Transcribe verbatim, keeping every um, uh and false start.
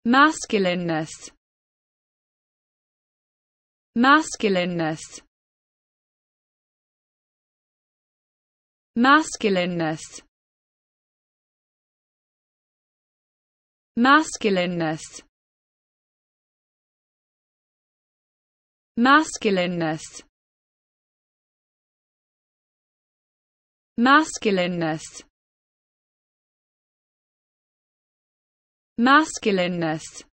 masculineness, masculineness, masculineness, masculineness, masculineness, masculineness, masculineness,